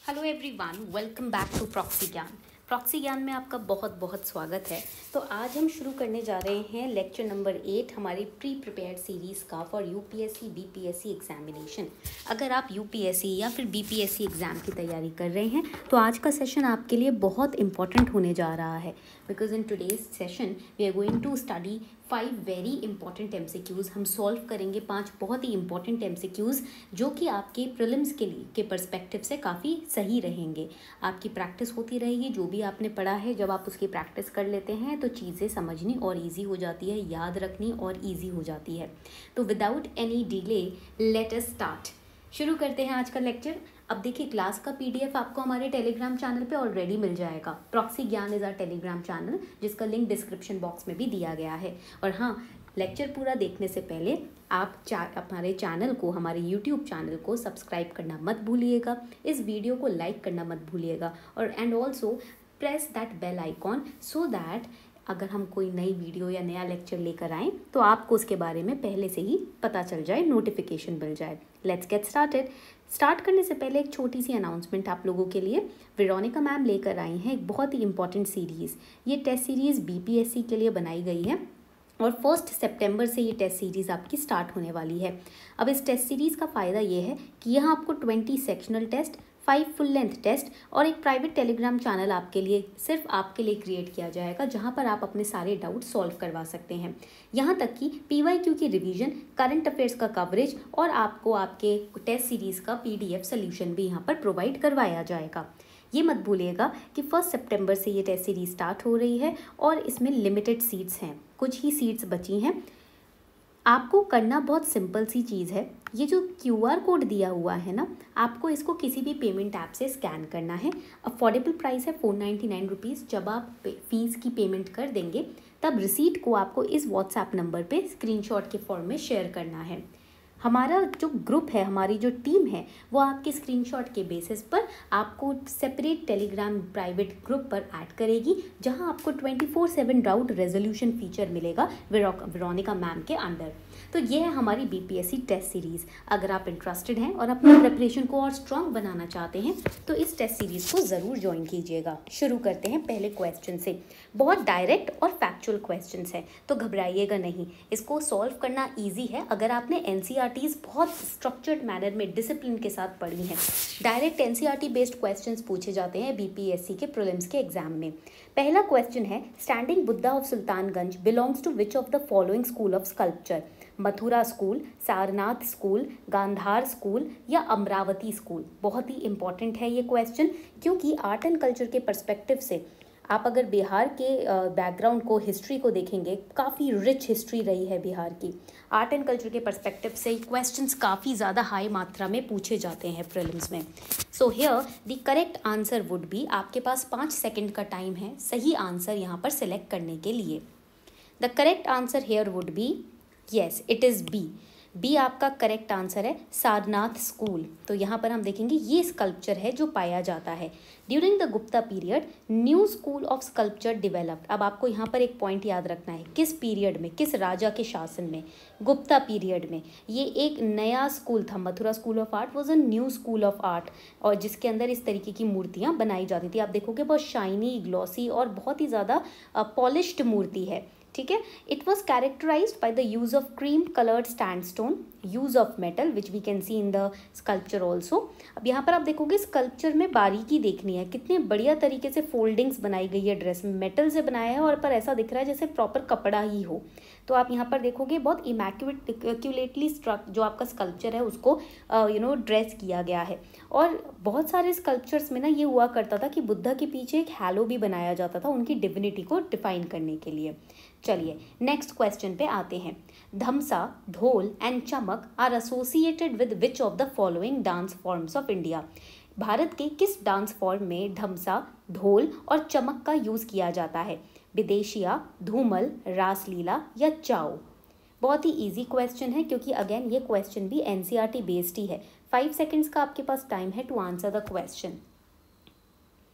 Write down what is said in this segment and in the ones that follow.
Hello everyone, welcome back to proxy Gyan. Proxy Gyan में आपका बहुत बहुत स्वागत है। तो आज हम शुरू करने जा रहे हैं लेक्चर नंबर 8 हमारी प्री प्रिपेयर्ड सीरीज़ का फॉर यूपीएससी बीपीएससी एग्जामिनेशन। अगर आप यूपीएससी या फिर बीपीएससी एग्ज़ाम की तैयारी कर रहे हैं तो आज का सेशन आपके लिए बहुत इंपॉर्टेंट होने जा रहा है, because in today's session we are going to study 5 very important MCQs. हम सॉल्व करेंगे 5 बहुत ही इंपॉर्टेंट एमसीक्यूज़ जो कि आपके प्रीलिम्स के पर्सपेक्टिव से काफ़ी सही रहेंगे। आपकी प्रैक्टिस होती रहेगी, जो भी आपने पढ़ा है जब आप उसकी प्रैक्टिस कर लेते हैं तो चीज़ें समझनी और ईजी हो जाती है, याद रखनी और ईजी हो जाती है। तो without any delay let us start. शुरू करते हैं आज का लेक्चर। अब देखिए, क्लास का पीडीएफ आपको हमारे टेलीग्राम चैनल पे ऑलरेडी मिल जाएगा। Proxy Gyan is our Telegram channel, जिसका लिंक डिस्क्रिप्शन बॉक्स में भी दिया गया है। और हाँ, लेक्चर पूरा देखने से पहले आप हमारे चैनल को, हमारे यूट्यूब चैनल को सब्सक्राइब करना मत भूलिएगा, इस वीडियो को लाइक करना मत भूलिएगा और and also press that bell icon so that अगर हम कोई नई वीडियो या नया लेक्चर लेकर आएँ तो आपको उसके बारे में पहले से ही पता चल जाए, नोटिफिकेशन मिल जाए। Let's get started. स्टार्ट करने से पहले एक छोटी सी अनाउंसमेंट आप लोगों के लिए। वेरोनिका मैम लेकर आई हैं एक बहुत ही इंपॉर्टेंट सीरीज़। ये टेस्ट सीरीज़ बीपीएससी के लिए बनाई गई है और 1 सितंबर से ये टेस्ट सीरीज़ आपकी स्टार्ट होने वाली है। अब इस टेस्ट सीरीज़ का फ़ायदा ये है कि यहाँ आपको 20 sectional test, 5 full length test और एक प्राइवेट टेलीग्राम चैनल आपके लिए, सिर्फ आपके लिए क्रिएट किया जाएगा, जहाँ पर आप अपने सारे डाउट सॉल्व करवा सकते हैं। यहाँ तक कि पीवाईक्यू की रिवीजन, करंट अफेयर्स का कवरेज और आपको आपके टेस्ट सीरीज़ का पीडीएफ सोल्यूशन भी यहाँ पर प्रोवाइड करवाया जाएगा। ये मत भूलिएगा कि 1 सितंबर से ये टेस्ट सीरीज स्टार्ट हो रही है और इसमें लिमिटेड सीट्स हैं, कुछ ही सीट्स बची हैं। आपको करना बहुत सिंपल सी चीज़ है। ये जो क्यूआर कोड दिया हुआ है ना, आपको इसको किसी भी पेमेंट ऐप से स्कैन करना है। अफोर्डेबल प्राइस है 499 रुपीज़। जब आप फीस की पेमेंट कर देंगे तब रिसीट को आपको इस व्हाट्सएप नंबर पे स्क्रीनशॉट के फॉर्म में शेयर करना है। हमारा जो ग्रुप है, हमारी जो टीम है, वो आपके स्क्रीनशॉट के बेसिस पर आपको सेपरेट टेलीग्राम प्राइवेट ग्रुप पर ऐड करेगी, जहां आपको 24/7 डाउट रेजोल्यूशन फीचर मिलेगा वेरोनिका मैम के अंडर। तो ये है हमारी बीपीएससी टेस्ट सीरीज़। अगर आप इंटरेस्टेड हैं और अपनी प्रिपरेशन को और स्ट्रॉन्ग बनाना चाहते हैं तो इस टेस्ट सीरीज़ को ज़रूर ज्वाइन कीजिएगा। शुरू करते हैं पहले क्वेश्चन से। बहुत डायरेक्ट और फैक्चुअल क्वेश्चंस है, तो घबराइएगा नहीं। इसको सॉल्व करना ईजी है अगर आपने एनसीईआरटीज़ बहुत स्ट्रक्चर्ड मैनर में डिसिप्लिन के साथ पढ़ी हैं। डायरेक्ट एनसीईआरटी बेस्ड क्वेश्चंस पूछे जाते हैं बीपीएससी के प्रीलिम्स के एग्जाम में। पहला क्वेश्चन है, standing Buddha of Sultanganj belongs to which of the following school of sculpture? Mathura school, Sarnath school, Gandhara school या अमरावती स्कूल? बहुत ही इंपॉर्टेंट है ये क्वेश्चन, क्योंकि आर्ट एंड कल्चर के पर्सपेक्टिव से आप अगर बिहार के बैकग्राउंड को, हिस्ट्री को देखेंगे, काफ़ी रिच हिस्ट्री रही है बिहार की। आर्ट एंड कल्चर के पर्सपेक्टिव से क्वेश्चंस काफ़ी ज़्यादा हाई मात्रा में पूछे जाते हैं प्रीलिम्स में। So here the correct answer would be, आपके पास 5 सेकेंड का टाइम है सही आंसर यहाँ पर सिलेक्ट करने के लिए। The correct answer here would be, yes it is B. B आपका करेक्ट आंसर है, सारनाथ स्कूल। तो यहाँ पर हम देखेंगे ये स्कल्पचर है जो पाया जाता है। During the Gupta period new school of sculpture developed. अब आपको यहाँ पर एक पॉइंट याद रखना है, किस पीरियड में, किस राजा के शासन में? गुप्ता पीरियड में ये एक नया स्कूल था। Mathura school of art was a new school of art, और जिसके अंदर इस तरीके की मूर्तियाँ बनाई जाती थी। आप देखोगे बहुत शाइनी, ग्लॉसी और बहुत ही ज़्यादा पॉलिश्ड मूर्ति है, ठीक है। It was characterised by the use of cream coloured sandstone, use of metal which we can see in the sculpture also. अब यहाँ पर आप देखोगे स्कल्पचर में बारीकी देखनी है, कितने बढ़िया तरीके से फोल्डिंग्स बनाई गई है, ड्रेस में मेटल से बनाया है और पर ऐसा दिख रहा है जैसे प्रॉपर कपड़ा ही हो। तो आप यहाँ पर देखोगे बहुत इमैक्युलेटली स्ट्रक जो आपका स्कल्पचर है उसको ड्रेस किया गया है। और बहुत सारे स्कल्पचर्स में ना ये हुआ करता था कि बुद्धा के पीछे एक हैलो भी बनाया जाता था उनकी डिविनिटी को डिफाइन करने के लिए। चलिए नेक्स्ट क्वेश्चन पे आते हैं। धमसा, dhol and chamak are associated with which of the following dance forms of India? भारत के किस डांस फॉर्म में धमसा, ढोल और चमक का यूज़ किया जाता है? विदेशिया, धूमल, रासलीला या चाओ? बहुत ही इजी क्वेश्चन है, क्योंकि अगेन ये क्वेश्चन भी एनसीईआरटी बेस्ड ही है। 5 सेकेंड्स का आपके पास टाइम है to answer the question.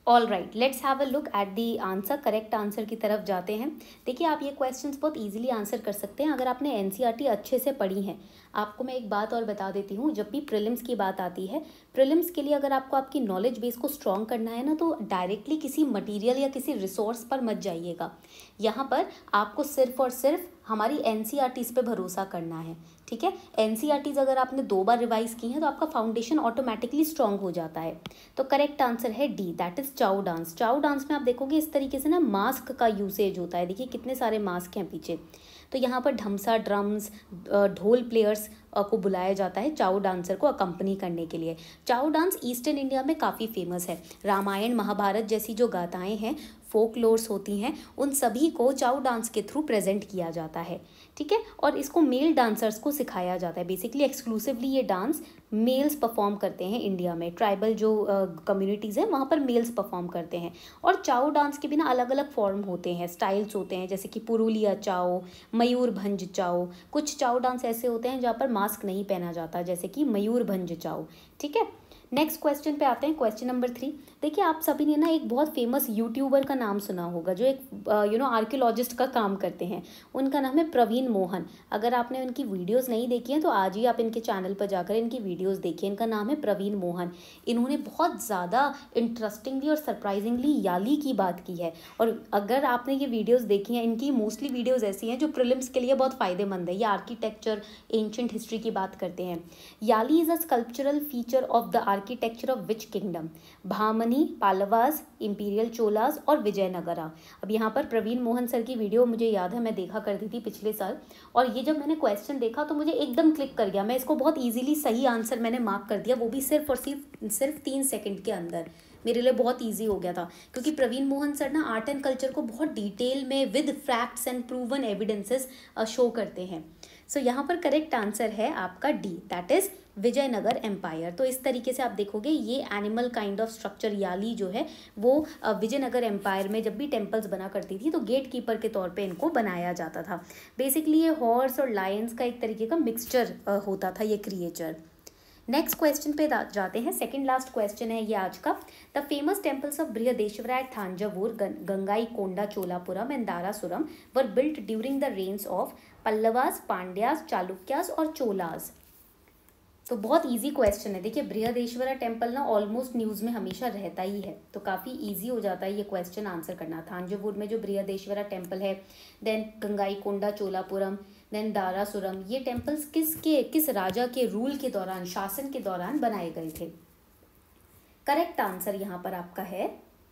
All right, let's have a look at the answer. Correct answer की तरफ जाते हैं। देखिए, आप ये क्वेश्चंस बहुत इजीली आंसर कर सकते हैं अगर आपने एनसीईआरटी अच्छे से पढ़ी है। आपको मैं एक बात और बता देती हूँ, जब भी प्रीलिम्स की बात आती है, प्रीलिम्स के लिए अगर आपको आपकी नॉलेज बेस को स्ट्रॉन्ग करना है ना, तो डायरेक्टली किसी मटेरियल या किसी रिसोर्स पर मत जाइएगा। यहाँ पर आपको सिर्फ और सिर्फ हमारी एनसीईआरटीज़ पे भरोसा करना है। ठीक है, एनसीईआरटीज़ अगर आपने 2 बार रिवाइज की हैं तो आपका फाउंडेशन ऑटोमेटिकली स्ट्रॉन्ग हो जाता है। तो करेक्ट आंसर है D, that is Chhau dance. Chhau dance में आप देखोगे इस तरीके से ना मास्क का यूसेज होता है। देखिए कितने सारे मास्क हैं पीछे। तो यहाँ पर ढमसा, ड्रम्स, ढोल प्लेयर्स को बुलाया जाता है चाउ डांसर को अकम्पनी करने के लिए। चाउ डांस ईस्टर्न इंडिया में काफ़ी फेमस है। रामायण, महाभारत जैसी जो गाथाएं हैं, फोक लोर्स होती हैं, उन सभी को चाउ डांस के थ्रू प्रेजेंट किया जाता है। ठीक है, और इसको मेल डांसर्स को सिखाया जाता है। बेसिकली एक्सक्लूसिवली ये डांस मेल्स परफॉर्म करते हैं इंडिया में। ट्राइबल जो कम्युनिटीज़ हैं वहाँ पर मेल्स परफॉर्म करते हैं। और चाउ डांस के भी ना अलग अलग फॉर्म होते हैं, स्टाइल्स होते हैं, जैसे कि पुरुलिया चाउ, मयूरभंज चाउ। कुछ चाउ डांस ऐसे होते हैं जहाँ पर मास्क नहीं पहना जाता, जैसे कि मयूरभंज चाउ। ठीक है, नेक्स्ट क्वेश्चन पे आते हैं, क्वेश्चन नंबर 3। देखिए, आप सभी ने ना एक बहुत फेमस यूट्यूबर का नाम सुना होगा जो एक आर्कियोलॉजिस्ट का काम करते हैं। उनका नाम है प्रवीण मोहन। अगर आपने उनकी वीडियोस नहीं देखी हैं तो आज ही आप इनके चैनल पर जाकर इनकी वीडियोस देखिए। इनका नाम है प्रवीण मोहन। इन्होंने बहुत ज़्यादा इंटरेस्टिंगली और सरप्राइजिंगली याली की बात की है। और अगर आपने ये वीडियोज़ देखी हैं, इनकी मोस्टली वीडियोज़ ऐसी हैं जो प्रीलिम्स के लिए बहुत फ़ायदेमंद है। ये आर्किटेक्चर, एंशंट हिस्ट्री की बात करते हैं। Yali is a sculptural feature of the architecture of which kingdom? Bahmani, Pallavas, imperial Cholas और विजयनगरा। अब यहाँ पर प्रवीण मोहन सर की वीडियो मुझे याद है, मैं देखा करती थी पिछले साल, और ये जब मैंने क्वेश्चन देखा तो मुझे एकदम क्लिक कर गया। मैं इसको बहुत इजीली सही आंसर मैंने मार्क कर दिया, वो भी सिर्फ और सिर्फ 3 सेकंड के अंदर। मेरे लिए बहुत इजी हो गया था, क्योंकि प्रवीण मोहन सर ना आर्ट एंड कल्चर को बहुत डिटेल में with facts and proven evidences show करते हैं। सो यहाँ पर करेक्ट आंसर है आपका D, that is Vijayanagar empire. तो इस तरीके से आप देखोगे ये animal kind of structure Yali जो है वो विजयनगर एम्पायर में जब भी टेम्पल्स बना करती थी तो गेट कीपर के तौर पे इनको बनाया जाता था। बेसिकली ये हॉर्स और लायंस का एक तरीके का मिक्सचर होता था ये क्रिएचर। नेक्स्ट क्वेश्चन पे जाते हैं, सेकंड लास्ट क्वेश्चन है ये आज का। The famous temples of Brihadeshwara at Thanjavur, Gangaikonda Cholapuram and Darasuram were built during the reigns of Pallavas, Pandyas, Chalukyas और चोलास। तो बहुत इजी क्वेश्चन है। देखिए, बृहदेश्वरा टेम्पल ना ऑलमोस्ट न्यूज़ में हमेशा रहता ही है, तो काफ़ी इजी हो जाता है ये क्वेश्चन आंसर करना। थांजावुर में जो बृहदेश्वरा टेम्पल है, देन गंगाईकोंडा चोलापुरम, देन दारासुरम, ये टेम्पल्स किस राजा के रूल के दौरान, शासन के दौरान बनाए गए थे? करेक्ट आंसर यहाँ पर आपका है,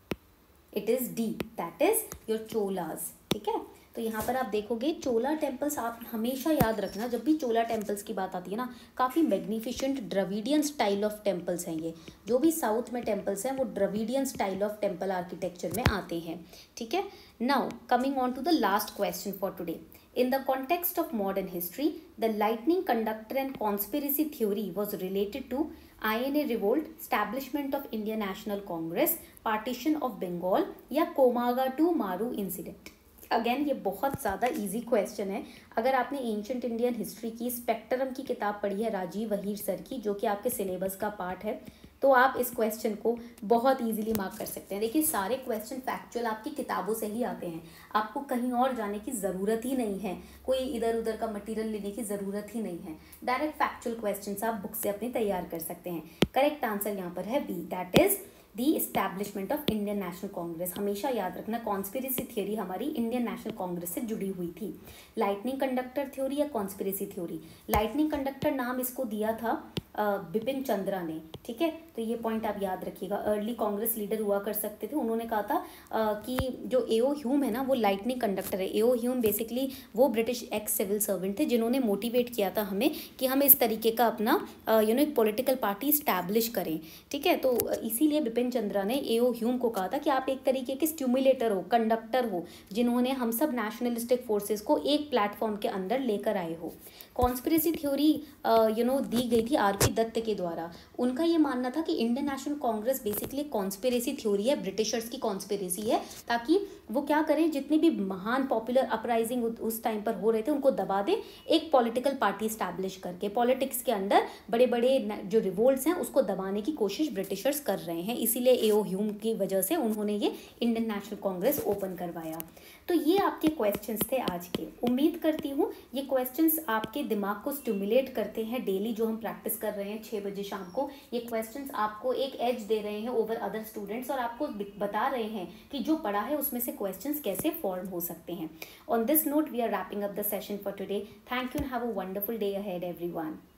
it is D, that is your Cholas. ठीक है, तो यहाँ पर आप देखोगे चोला टेम्पल्स, आप हमेशा याद रखना जब भी चोला टेम्पल्स की बात आती है ना, काफ़ी magnificent Dravidian style of temples हैं ये। जो भी साउथ में टेम्पल्स हैं वो Dravidian style of temple architecture में आते हैं। ठीक है, now coming on to the last question for today. In the context of modern history, the lightning conductor and conspiracy theory was related to INA revolt, establishment of Indian National Congress, partition of Bengal या कोमागाटू मारू incident. Again ये बहुत ज़्यादा easy question है। अगर आपने ancient Indian history की Spectrum की किताब पढ़ी है राजीव वहीर सर की, जो कि आपके सिलेबस का पार्ट है, तो आप इस क्वेश्चन को बहुत इजीली मार्क कर सकते हैं। देखिए, सारे क्वेश्चन फैक्चुअल आपकी किताबों से ही आते हैं, आपको कहीं और जाने की ज़रूरत ही नहीं है, कोई इधर उधर का मटेरियल लेने की ज़रूरत ही नहीं है। डायरेक्ट फैक्चुअल क्वेश्चन आप बुक से अपने तैयार कर सकते हैं। करेक्ट आंसर यहाँ पर है B, that is the establishment of Indian National Congress. हमेशा याद रखना, कॉन्स्पिरेसी थ्योरी हमारी इंडियन नेशनल कांग्रेस से जुड़ी हुई थी। लाइटनिंग कंडक्टर थ्योरी या कॉन्स्पिरेसी थ्योरी? लाइटनिंग कंडक्टर नाम इसको दिया था बिपिन चंद्रा ने। ठीक है, तो ये पॉइंट आप याद रखिएगा। अर्ली कांग्रेस लीडर हुआ कर सकते थे, उन्होंने कहा था कि जो एओ ह्यूम है ना वो लाइटनिंग कंडक्टर है। एओ ह्यूम बेसिकली वो ब्रिटिश एक्स सिविल सर्वेंट थे जिन्होंने मोटिवेट किया था हमें कि हम इस तरीके का अपना एक पॉलिटिकल पार्टी इस्टेब्लिश करें। ठीक है, तो इसीलिए बिपिन चंद्रा ने एओ ह्यूम को कहा था कि आप एक तरीके के स्टिमुलेटर हो, कंडक्टर हो, जिन्होंने हम सब नेशनलिस्टिक फोर्सेस को एक प्लेटफॉर्म के अंदर लेकर आए हो। कॉन्स्पिरेसी थ्योरी दी गई थी आरपी दत्त के द्वारा। उनका ये मानना था कि Indian National Congress basically conspiracy theory है, ब्रिटिशर्स की कॉन्स्पिरेसी है, ताकि वो क्या करें, जितने भी महान पॉपुलर अपराइजिंग उस टाइम पर हो रहे थे उनको दबा दें, एक पॉलिटिकल पार्टी स्टैब्लिश करके। पॉलिटिक्स के अंदर बड़े बड़े जो रिवोल्ट्स हैं उसको दबाने की कोशिश ब्रिटिशर्स कर रहे हैं, इसीलिए एओ ह्यूम की वजह से उन्होंने ये इंडियन नेशनल कांग्रेस ओपन करवाया। तो ये आपके क्वेश्चंस थे आज के। उम्मीद करती हूँ ये क्वेश्चंस आपके दिमाग को स्टिमुलेट करते हैं। डेली जो हम प्रैक्टिस कर रहे हैं 6 बजे शाम को, ये क्वेश्चंस आपको एक एज दे रहे हैं ओवर अदर स्टूडेंट्स और आपको बता रहे हैं कि जो पढ़ा है उसमें से क्वेश्चंस कैसे फॉर्म हो सकते हैं। On this note we are wrapping up the session for today. Thank you and have a wonderful day ahead everyone.